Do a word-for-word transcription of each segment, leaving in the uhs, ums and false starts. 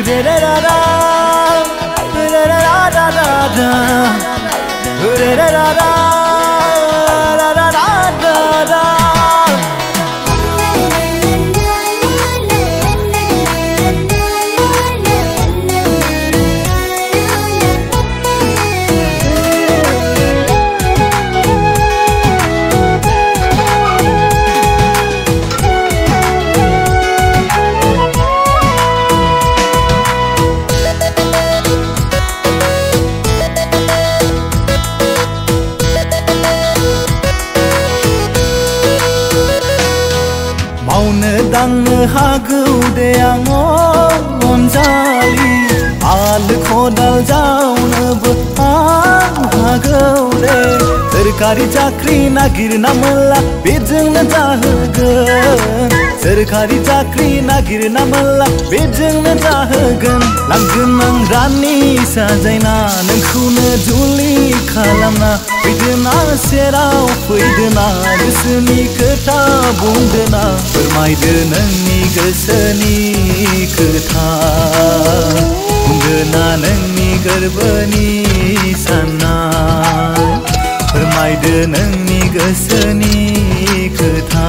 मावनो दांनो हागौ दे आं अनजालि आलो खदाल जावनोबो आं हागौ दे सोरखारि साख्रि नागिरना मोनला बेजोंनो जाहोगोन सोरखारि साख्रि नागिरना मोनला बेजोंनो जाहोगोन लांगोन आं रानि साजायना नोंखौनो जुलि खालामना फैदोना सेराव फैदोना गोसोनि खोथा बुंदोना फोरमायदो नोंनि गोसोनि खोथा बुंदोना नोंनि गोरबोनि साननाय फोरमायदो नोंनि गोसोनि खोथा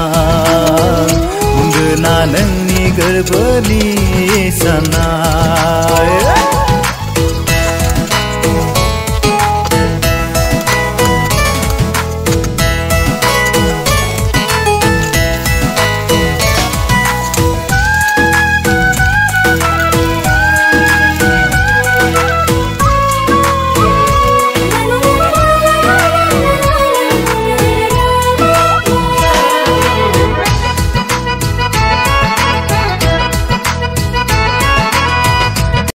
बुंदोना नोंनि गोरबोनि साननाय